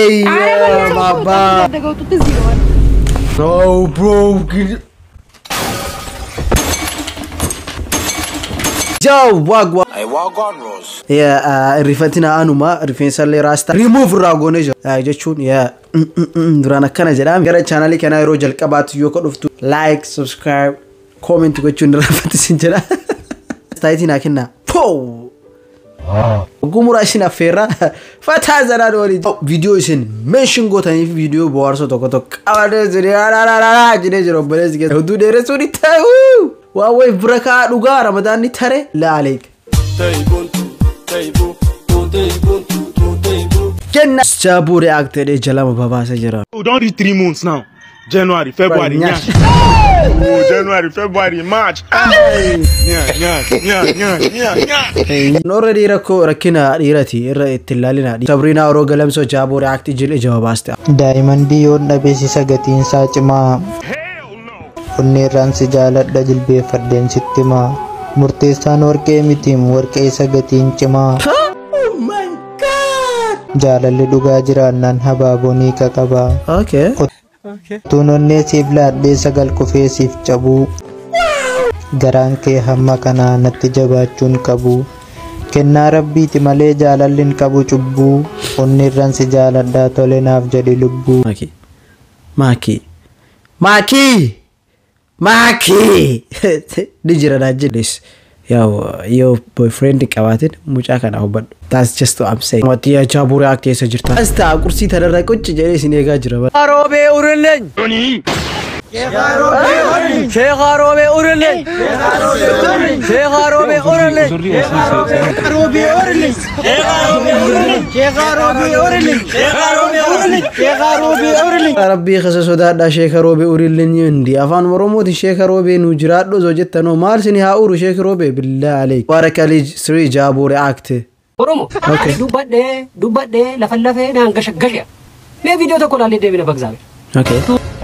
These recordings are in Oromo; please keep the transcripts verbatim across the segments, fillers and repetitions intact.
yeah, baba. Bro, bro. Yo, wagwa. I walk on Rose. Yeah, rifatina anuma, rifensalle rasta. Remove ragoneja. Ah, jechun, yeah. Durana kana jedam. Gara channel kana ro jalqabat yo ko duftu. Like, subscribe, comment gochun rafati sinjara. Staitina kinna. Po. Gumura shina fera. Fata zara dori. Video isin mention go tani video boarso to ko to. Awade zuri ara ara ara jide jiro belez ge. Hudu dere suri tahu. Wawe braka duga Ramadan ni tare la عليك. Kenna Jabu reacted a Jalama Baba Sajara. We don't reach three months now. January, February, March. Oh, January, February, March. Yeah, yeah, yeah, yeah, yeah. Already rako rakina irati irra ittilalina. Sabrina ro galam so Jabu reacted jil jawabaste. Diamond yon nabesi sagatin sa chima. Unniran si jalat da jilbe farden sittima. Murtesan warke mitim warke sagatin chima. Oh my god. Jalalli duga jiranan hababoni kakaba. Okay. Okay. Tunonne siblat de sagal kufe sif chabu. Garaan ke hamma kana natti jabaachun kabu. Kenna rabbi ti male jalallin kabu chubbu. Unnirran si jaladda tole naaf jadi lubbu. Maki. Maki. Maki. Maki. Dijira dajilis. Yo, yo boyfriend kawatin mucha kana hubad. That's just what I'm saying. Matiya Jabu react yesa jirta. Asta kursi tharra kuch jere sinega jira. Arobe urlen. Doni. Sheikh Arobe urlen. Sheikh Arobe urlen. Sheikh Arobe urlen. Sheikh Arobe urlen. Sheikh Arobe urlen. Sheikh Arobe urlen. Sheikh Arobe urlen. Rabbi khasaso da Sheikh Arobe urlen yindi. Afan moromoti Sheikh Arobe nujrado zojettano mal sini ha uru Sheikh Arobe billah alayk. Barakali Sri Jabu react. Oromo. Okay. Dubadde, dubadde, la fallafe na gasha gasha. Me video to kola le devina bagzabe. Okay.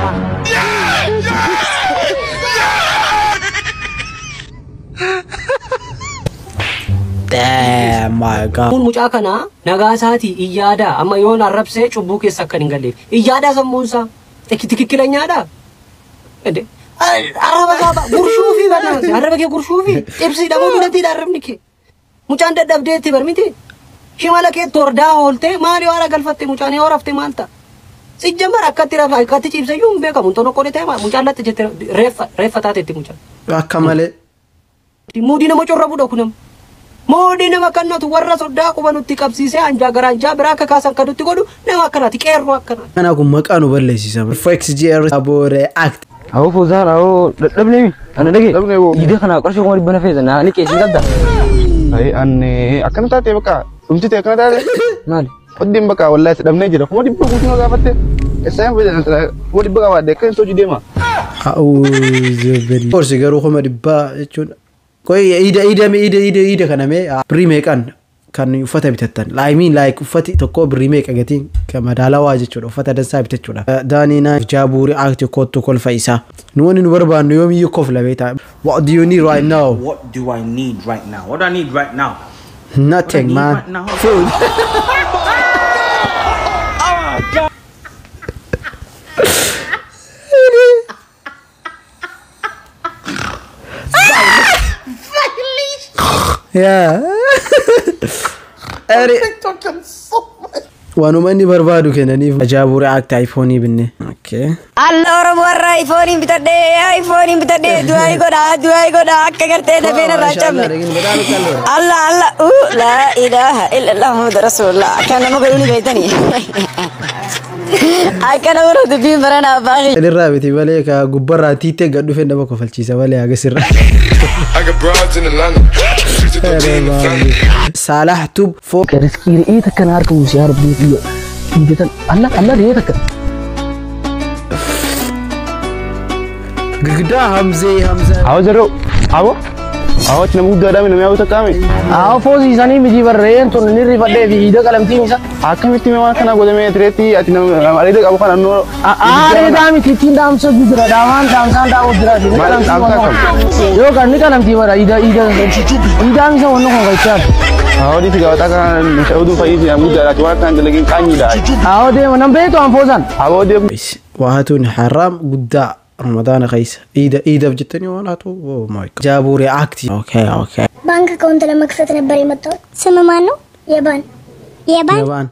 Damn my god. Mun mucha kana nagasati iyada amma yon arabse chubbu ke sakkan galle. Iyada sammusa tikikilanya da. Ede. Araba gaba gurshufi bana. Araba ke gurshufi. Tepsi damo binati darabnike. Mucaan dadhabdeetti barmiti shimala kee tordaa oolte maali wara galfatte mucaan yoo rafte maalta sijjamar akkatti rafa akkatti cibsayyuu hin beekamu tono qole ta'e mucaan latte jette reeffa reeffa taatetti mucaan akka malee moodii nama corrabudha kunam moodii nama kannatu warra soddaa quba nutti qabsiisee anjaa gara anjaa biraa akka kaasan kadutti godhu nama akkanaati qeerroo akkana kana kun maqaa nu balleessisa Fox G R abore act awo fuzar awo dadhabne ana dage ide kana qarsho ko ribana feesa na ni keesi gadda Ay, anne akan taate baka umti te akan taate mali oddim baka wallahi sadamne jira kuma dibba ku tino gafatte esay fa wodi baka wade kan soji dema auzu billahi forsi garu kuma dibba jechun koy ida ida me ida ida ida kana me remake kan kan ufata bitattan I mean like ufati tokko remake agatin kama dalawa jechuudha ufata dan sa bitachuudha dani na Jabu react ko to kol faisa nuwani nubarba no yomi yukof la beta what do you need right now What do I need right now? What do I need right now? nothing man right now? food yeah Eri Wanumani barbadu kenani Jabu react iPhone binne okay Allora vorrei iPhone bitade iPhone bitade duai goda duai goda akka karte da bena racham Allah Allah uh la ilaha illa Allah Muhammad rasulullah kana maguluni betani akana woro de bi barana bagi Elirabiti bale ka gubbara tite gaddu fenda bako falchisa bale aga sirra I got broads in Atlanta. Salah tub fo riski ita kana harka musiyar biyu ide Allah Allah da yata gigda hamze hamza awo zero awo awo tna mudda da min me awta kame awo fozi sani miji barren to ni rifade bi ide kalamti misa akamitti me wa kana gode me treti atina ale de abu kana no are da mi titin da amsa gudra da wan da amsa da gudra di kalamti yo kan ni kalamti wara ide ide ide amsa wonno ko gaita Awak di tiga otak kan Saudi Faiz yang muda lah cuma kan lagi kanyi dah. Awak dia mana betul amposan? Awak dia وهاتوني حرام قداء رمضان خيس ايده ايده بجتني وانا تو اوه ماي جاد جابوا رياكتي اوكي اوكي بنك اكونت لما كسرت نبري متو سمو مانو يابان يابان يابان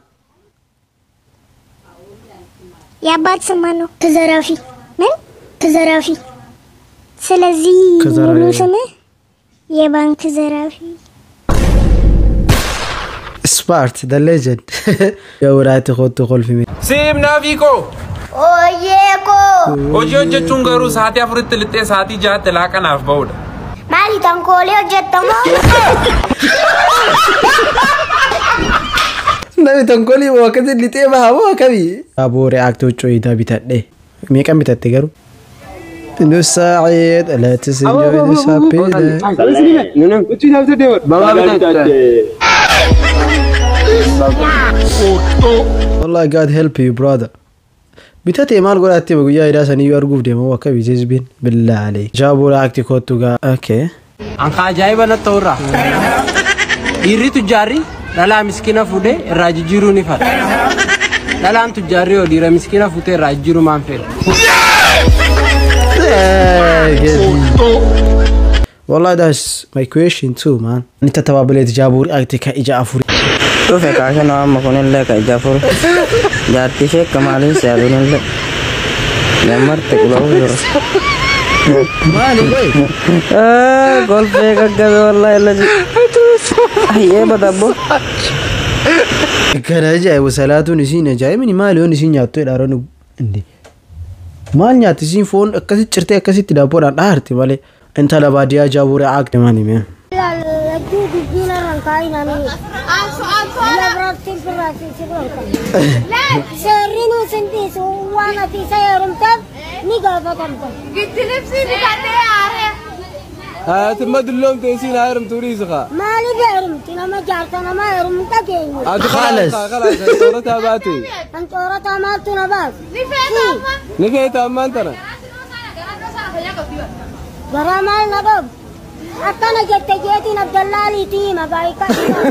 يابان سمانو تزرافي من تزرافي سلازي كزرافي سمه يابان تزرافي سبارت ذا ليجند يا وراتي خذ خلفي سيب نافيكو اويكو Hojii hojjechuun garuu sa'aatii afuritti lixxee sa'aatii ja'atti laaqanaaf ba'udha. Maali tankoolee hojjettamoo? Namni tankoolii akkasii lixee baha moo akkamii? Aboo reaaktii huccuu idaa bitadhee meeqan bitatte garuu? نص سعيد لا تسجل سبيل والله God help you brother بتاتي مال قولاتي بقول إذا سني يرجوف دم هو كبي جزبين بالله عليك جابوا لعكتي كوتوغا أوكي أنك جايبة نتورا يري تجاري لا مسكينة فودة راجي جيرو نفر لا أنت تجاري ودير مسكينة فودة راجي جيرو ما فيل والله that's my question too man أنت تبابلت جابوا لعكتي كإجا أفوري شوف يا كاشا نوام مكون لك إجافر جاتي فيك كمالين سيادون لك نمر تقلو جرس مالي بي آه قول فيك أكبر والله الذي هي بدبو كان جاي وسالاتو نسينا جاي مني مالي ونسين ياتو الارانو عندي مال نياتي سين فون أكاسي تشرتي أكاسي تدابور عن أهرتي مالي انت لباديا جابو رعاك تماني مين سيرينو سنتيس وانا في سيارم تب نيجا فتمتم قلت لبسي بتاعتي عارف ها تمد اللوم تيسين هايرم توريزخا مالي بيرم تنا ما جارتنا ما يرم تجيني خلاص خلاص صورتها باتي انت صورتها ما تنباس نفيت أما أنت أنا جرى مال نبض أنا جت جيتي عبد الله لي تيم أبايك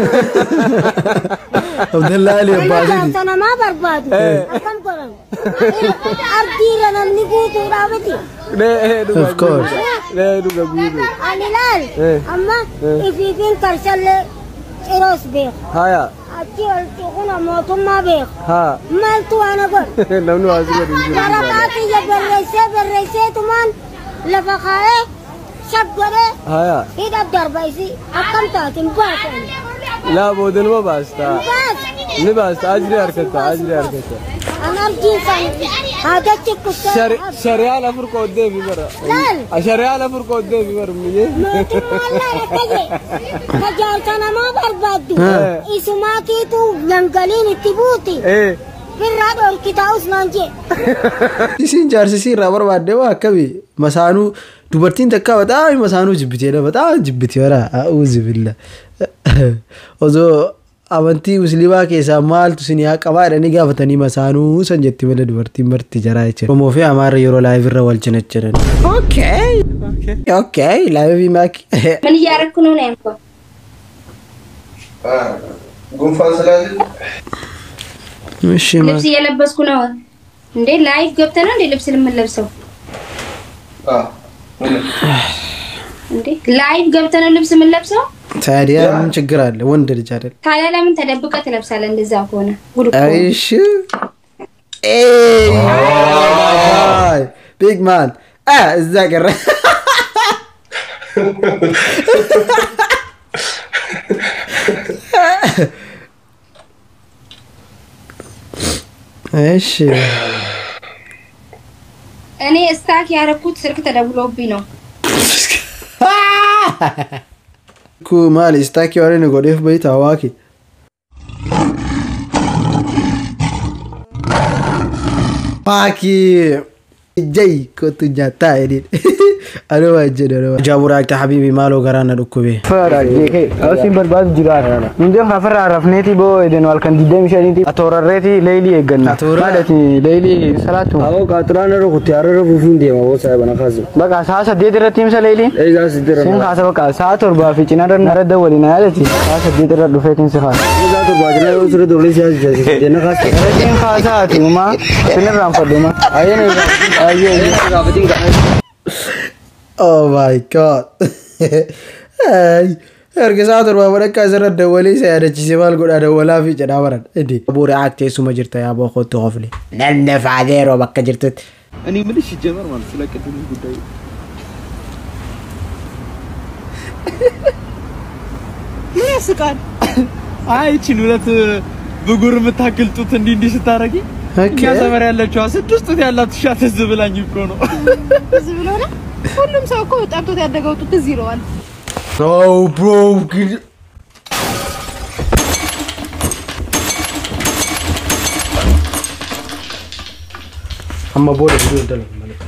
عبد الله لي أبايك أنا ما برباد أكم كلام أرضي لنا نقول ترابتي لا of course لا دوغا بيدو أنيلال أما إفيفين كرسل إيروس بيخ هايا أتي ألتقونا موتهم ما بيخ ها مالتو أنا قل نمنو عزيزي كرباتي جبريسة بريسة تمان لفخاء شب قري هايا إذا بدربيسي أكم تاتم باتن لا بودن ما باستا نباستا أجري أركتا أجري أركتا أنا أرجيسان هذا تكتر شري شريعة لا فرق قدامي برا لا شريعة لا فرق قدامي برا مني موتي والله ركجي فجارتنا ما بربادو إسمع كيتو لنقلين التبوتي إيه بالراد والكتاوس نانجي isin jaarsisi irraa barbaadde waa akkamii masaanuu dubartiin takka bataami masaanuu jibbiteedha bataami jibbiti wara a'uuzi billa osoo amantii musliimaa keessaa maaltu sin yaa qabaa jedhanii gaafatanii masaanuu san jetti malee dubartiin marti jaraa jechuudha. Oromoo fi Amaarri yeroo laayivii irra wal cina jiran. Okay okay laayivii maaki. من يعرفكم نيمكم آه قنفان سلازل مش ما لبس يلبسكم نوع ندي لايف قبتنا ندي لبس لما نلبسه آه ندي لايف قبتنا لبس من لبسه ታዲያ ምን ችግር አለ ወንድ ልጅ አይደል ታዲያ ለምን ተደብቀህ ትለብሳለህ እንደዛ ከሆነ ጉድ እኮ አይሽ ኤይ ቢግ ማን አ እዛ ቀረ እሺ እኔ ስታክ ያረኩት ስልክ ተደውሎብኝ ነው ku mali staki wale ni godef baita waki paki jai ko tu nyata edit أنا ما أجد أنا جابوا رايك حبيبي مالو قرانا ركوبي فرق جيكي أوسين برباد جرار من دون خفر عرفنيتي بو إذن والكن ديدم شانيتي أتورا ريتي ليلي إجنا مالتي ليلي سلاتو أو كاترانا رو كتيارا رو بوفين دي ما هو سايب أنا خازو بقى ساعة ديت رتيم سليلي إيه ساعة ديت سين خاصة بقى ساعة أربعة في تينا رن نرد دولي نالتي ساعة ديت رد دفعتين سخان إيه ساعة أربعة جنا يوصل دولي ساعة جالس جنا خاصة سين خاصة أتي مما سين رام فدوما أيه أيه أيه Oh my god. Hey. Erga turba mereka serat dawali saya ada cisimal gua ada wala fi jadawaran. Edi. Abu react ya semua cerita ya bawa kotu hafli. Nanda fadero bakka cerita. Ani mana sih jamar man selaka tu ni gudai. Mana sekan? Ay cinulat bugur metakil tu tendi di setaragi. Okay. Ya sama real cuma sedus tu dia lat shat zebelanyu kono. Zebelana? ሁሉም ሰው እኮ ጠርቶት ያደገው ጡት እዚህ ይለዋል። Oh bro. amma boda video dal